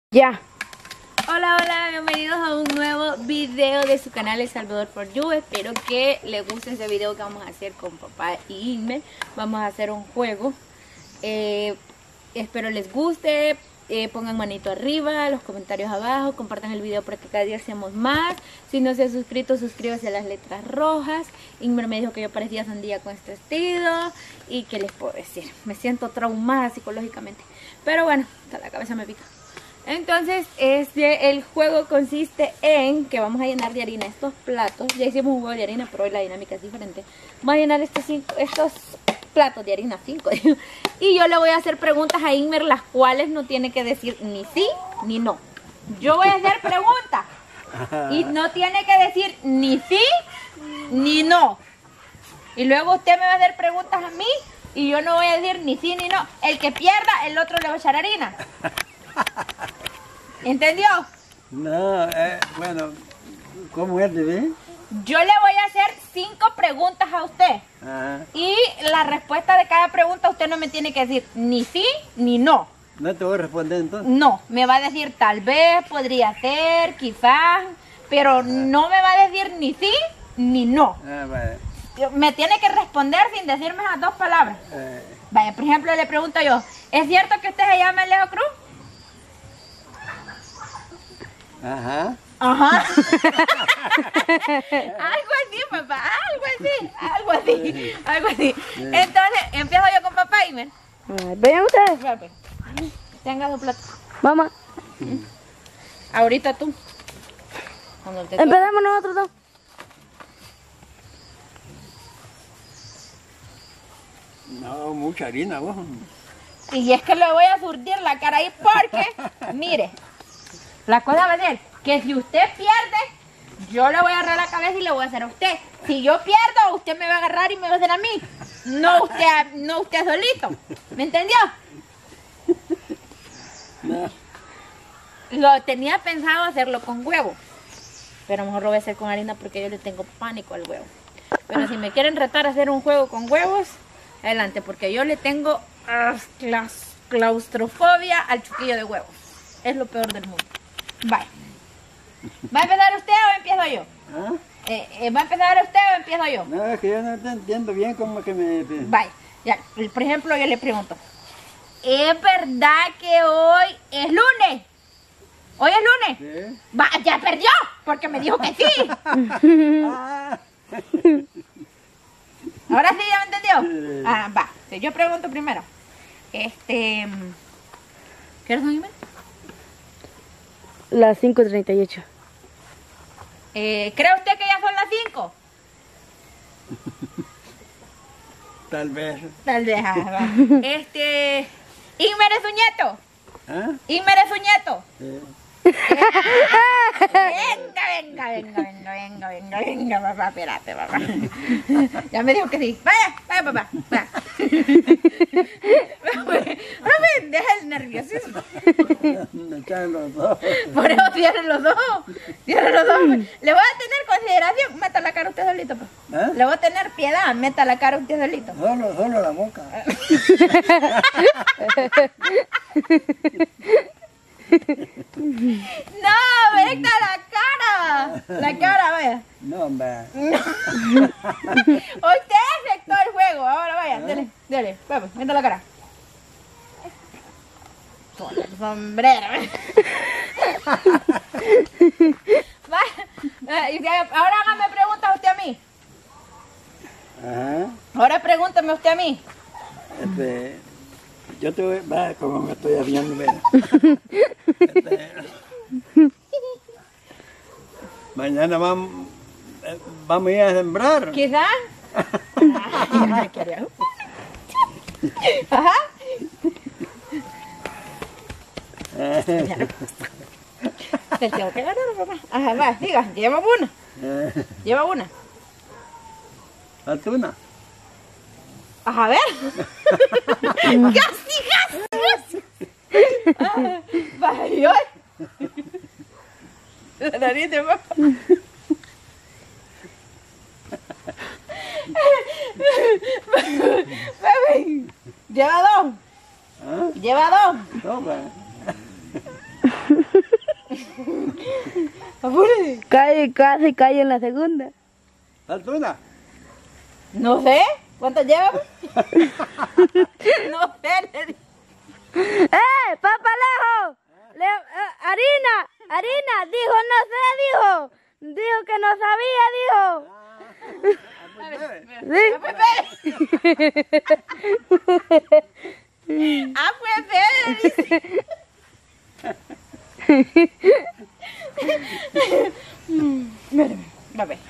Ya. Hola, hola, bienvenidos a un nuevo video de su canal El Salvador for You. Espero que les guste este video que vamos a hacer con papá y Inmer. Vamos a hacer un juego. Espero les guste. Pongan manito arriba, los comentarios abajo, compartan el video para que cada día seamos más. Si no se han suscrito, suscríbase a las letras rojas. Inmer me dijo que yo parecía sandía con este vestido. Y qué les puedo decir, me siento traumada psicológicamente. Pero bueno, hasta la cabeza me pica. Entonces, el juego consiste en que vamos a llenar de harina estos platos. Ya hicimos un juego de harina, pero hoy la dinámica es diferente. Vamos a llenar estos platos de harina, 5. Y yo le voy a hacer preguntas a Inmer, las cuales no tiene que decir ni sí ni no. Yo voy a hacer preguntas y no tiene que decir ni sí ni no. Y luego usted me va a hacer preguntas a mí y yo no voy a decir ni sí ni no. El que pierda, el otro le va a echar harina. ¿Entendió? No, bueno, ¿cómo es, bebé? Yo le voy a hacer 5 preguntas a usted. Ajá. Y la respuesta de cada pregunta usted no me tiene que decir ni sí ni no. ¿No te voy a responder entonces? No, me va a decir tal vez, podría ser, quizás, pero no me va a decir ni sí ni no. Vale. Me tiene que responder sin decirme esas 2 palabras. Vaya, por ejemplo, le pregunto yo, ¿es cierto que usted se llama Leo Cruz? Ajá. Ajá. Algo así, papá, algo así. Entonces, empiezo yo con papá, Inmer. Vean ustedes. Tenga su plato. Vamos. Ahorita tú. Cuando te Empezamos nosotros dos. No, mucha harina, vos. Y es que le voy a surtir la cara ahí porque, mire, la cosa va a ser que si usted pierde, yo le voy a agarrar la cabeza y le voy a hacer a usted. Si yo pierdo, usted me va a agarrar y me va a hacer a mí. No usted solito. ¿Me entendió? No. Lo tenía pensado hacerlo con huevo, pero mejor lo voy a hacer con harina porque yo le tengo pánico al huevo. Pero si me quieren retar a hacer un juego con huevos, adelante, porque yo le tengo claustrofobia al chuquillo de huevos. Es lo peor del mundo. Bye. ¿Va a empezar usted o empiezo yo? ¿Ah? ¿Va a empezar usted o empiezo yo? No, es que yo no te entiendo bien como que me... Bye. Ya, por ejemplo, yo le pregunto, ¿es verdad que hoy es lunes? ¿Hoy es lunes? ¿Sí? Va, ya perdió, porque me dijo que sí. Ah. Ahora sí, ¿ya me entendió? Sí. Va. Yo pregunto primero. ¿Qué hora son, Imen? Las 5:38. ¿Cree usted que ya son las 5? Tal vez. Tal vez, va. Inmer es su nieto. ¿Ah? Inmer es su nieto. Sí. Venga, papá, espérate, papá. Ya me dijo que sí. Vaya, papá. Vaya. Deja el nerviosismo. Me echan los dos. Por eso cierren los dos. Le voy a tener consideración. Meta la cara usted solito, pues. ¿Ah? Le voy a tener piedad. Meta la cara usted solito. Solo la boca. No, directa la cara. La cara, vaya. No, hombre. Usted aceptó el juego. Ahora vaya, dele, vamos, meta la cara. Con el sombrero. Ahora hágame preguntas usted a mí. Ajá. Ahora pregúntame usted a mí. Yo te voy, va, como me estoy haciendo, mira. Mañana vamos a ir a sembrar. Quizás. Ajá. Te tengo que ganar, papá. Ajá, va, diga, lleva una. Lleva una. ¿Atuna? Ajá, a ver. Casi. Va, y hoy. La nariz de papá. Lleva 2. ¿Ah? Lleva 2. Toma. Apúrate. Casi cae en la segunda. ¿Falta una? No sé. ¿Cuántas llevas? No sé. Le dije. ¡Papalejo! Harina, dijo, no sé, dijo que no sabía, dijo. Ah, pues Fede, dice. Mírame, va a ver.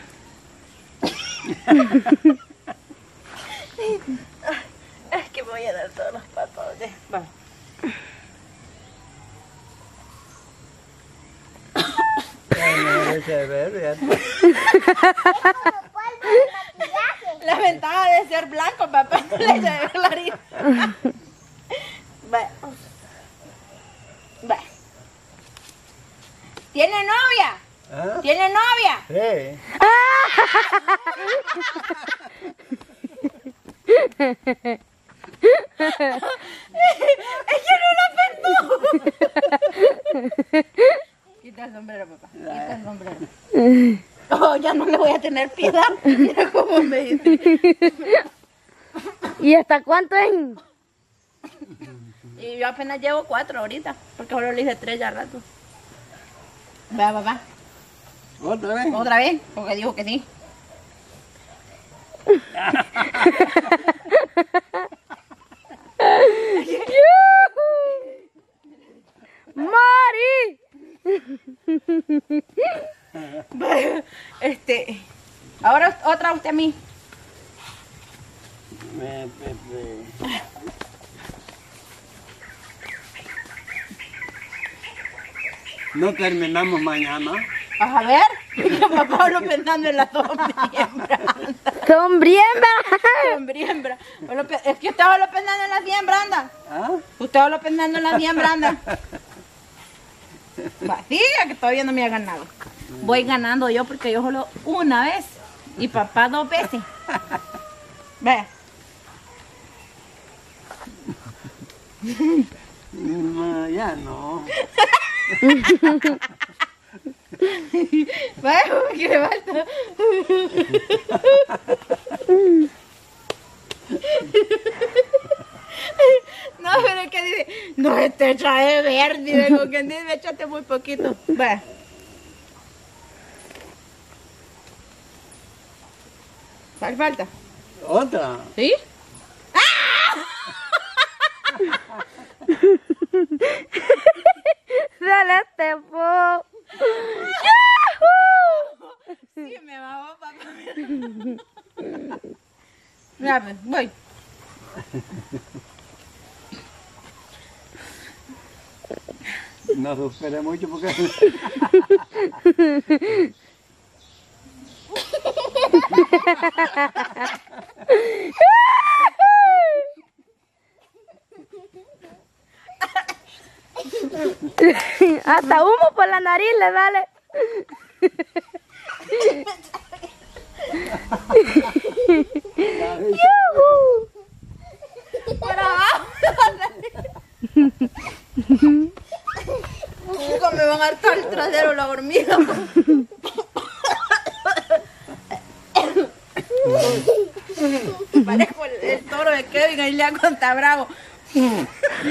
Es que voy a dar todos los patos. Va. La ventaja de ser blanco, papá, no le echa de ver la harina. Va. Va. ¿Tiene novia? ¿Ah? ¿Tiene novia? Sí. ¡Es que no la perdó! Quita el sombrero, papá. Quita el sombrero. Oh, ya no le voy a tener piedad. Mira cómo me dice. ¿Y hasta cuánto es? Y yo apenas llevo 4 ahorita. Porque solo le hice 3 ya rato. Vea, papá. ¿Otra vez? Otra vez, porque dijo que sí. ¡Mari! Ahora otra usted a mí. No terminamos mañana. A ver, papá lo pensando en la sombra. ¡Sombriembra! Sombriembra. Es que usted lo pensando en la siembra, anda. ¿Ah? Usted lo pensando en la siembra, anda. Va, siga que todavía no me ha ganado. Voy ganando yo porque yo solo una vez y papá 2 veces. Vea. No, ya no. Vaya, que le falta. No, pero es que dice, no te trae verde, como que dice, échate muy poquito. Vaya. ¿Cuál falta? ¿Otra? ¿Sí? ¡Dale este po! Sí, me bajó, papá. Mira, pues, voy. No supere mucho porque... Hasta humo por la nariz le dale. Por abajo. Hijo, me van a hartar el trasero la hormiga. Parezco el toro de Kevin, ahí le hago está bravo. Felipe,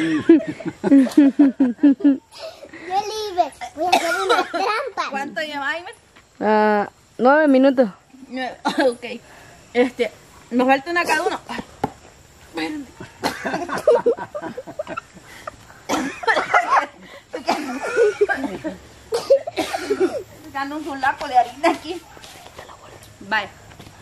voy a hacer una trampa. ¿Cuánto lleva, Jaime? 9 minutos. Ok. Nos falta una cada uno. Espérame. Sacando un solapo de harina aquí. Vaya.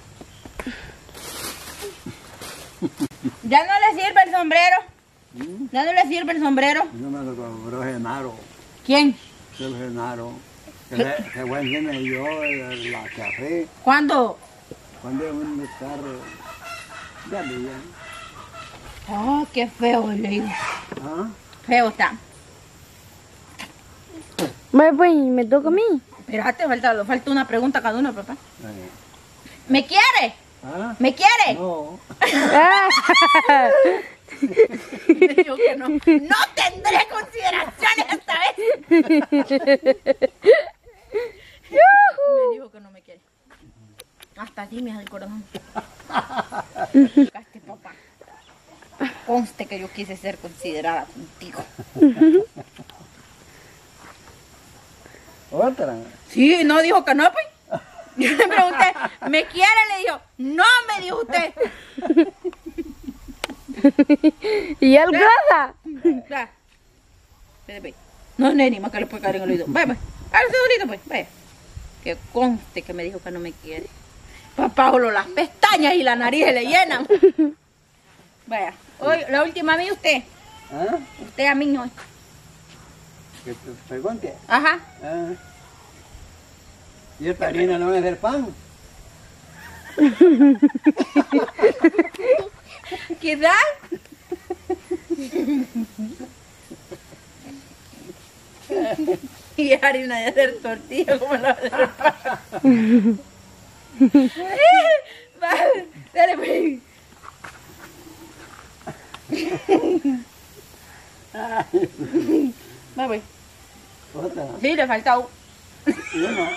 ¿Ya no le sirve el sombrero? ¿Ya no le sirve el sombrero? Yo me lo cobró Genaro. ¿Quién? El Genaro. Que fue encima y yo, la café. ¿Cuándo? Cuando iba en el carro. Ya veía. Oh, qué feo, le digo. ¿Ah? Feo está. Me toca a mí. Espérate, falta una pregunta cada uno, papá. Ahí. ¿Me quiere? ¿Ah? ¿Me quiere? No. Me dijo que no. No tendré consideraciones esta vez. que no me quiere. Hasta así me hace el corazón. Tocaste, papá. Conste que yo quise ser considerada contigo. Otra. Sí, no dijo que no, pues. Yo le pregunté, ¿me quiere? Le dijo, no, me dijo usted. ¿Y él goza? Ya. Vete, pues. No, neni, más que le puede caer en el oído. Vaya, pues. Hágase solito, pues. Vaya. Que conste que me dijo que no me quiere. Papá, solo las pestañas y la nariz se le llenan. Vaya. Hoy, la última a mí, usted. ¿Ah? Usted a mí hoy. Que te pregunte. Ajá. Ah. ¿Y esta harina no va a hacer pan? ¿Qué tal? Y harina de hacer tortilla, como la de hacer pan. Va, dale, pues. Va, pues. Otra. Sí, le falta un. Yo no.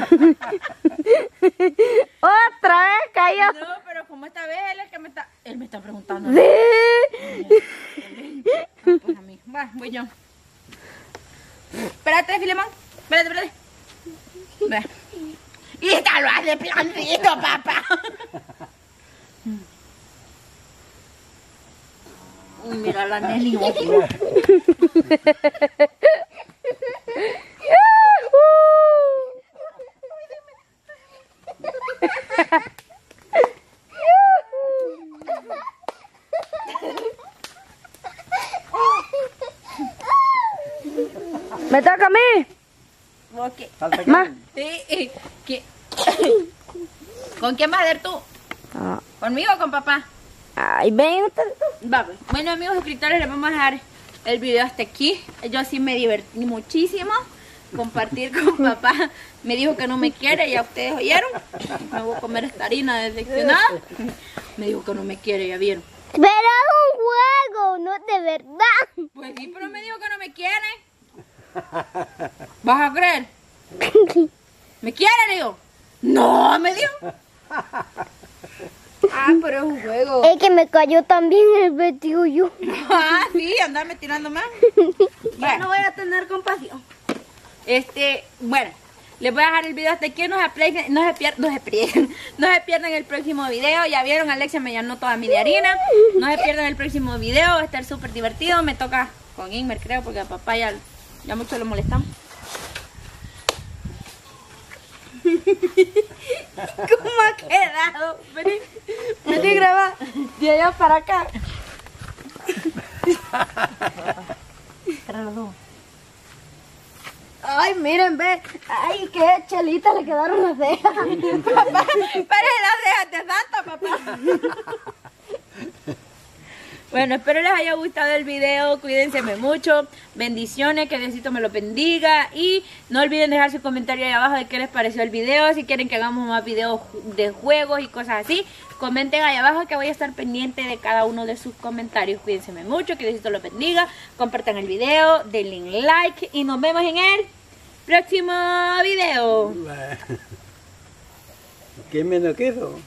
Otra vez cayó. No, pero como esta vez él es el que me está. Él me está preguntando. Sí. Pues a mí. Va, voy yo. Espérate, Filemón. Espérate. Ve. Y esta lo hace plantito, papá. Mira la Nelly. Me toca a mí. Ok. Falta Ma. Sí, ¿con quién vas a ver tú? Ah, ¿Conmigo o con papá? ay, ven usted. Va, pues. Bueno, amigos suscriptores, les vamos a dejar el video hasta aquí. Yo sí me divertí muchísimo. Compartir con papá. Me dijo que no me quiere, ya ustedes oyeron. Me voy a comer esta harina decepcionada. Me dijo que no me quiere, ya vieron. Pero es un juego, no de verdad. Pues sí, pero me dijo que no me quiere. ¿Vas a creer? ¿Me quiere, le digo? No, me dijo. Ah, pero es un juego. Es que me cayó también el vestido yo. Ah, sí, andame tirando más. Ya no voy a tener compasión. Bueno, les voy a dejar el video hasta aquí. No se pierdan el próximo video. Ya vieron, Alexia me llenó toda mi de harina. No se pierdan el próximo video, va a estar súper divertido. Me toca con Inmer, creo, porque a papá ya mucho lo molestamos. ¿Cómo ha quedado? Vení, graba de allá para acá. Ay, miren, ve. Ay, qué chelita le quedaron las cejas. Papá, para las cejas de santa, papá. Bueno, espero les haya gustado el video. Cuídense mucho. Bendiciones, que Diosito me lo bendiga. Y no olviden dejar su comentario ahí abajo de qué les pareció el video. Si quieren que hagamos más videos de juegos y cosas así, comenten ahí abajo, que voy a estar pendiente de cada uno de sus comentarios. Cuídense mucho, que Diosito los bendiga. Compartan el video, denle like y nos vemos en el próximo video. ¿Quién menos que eso?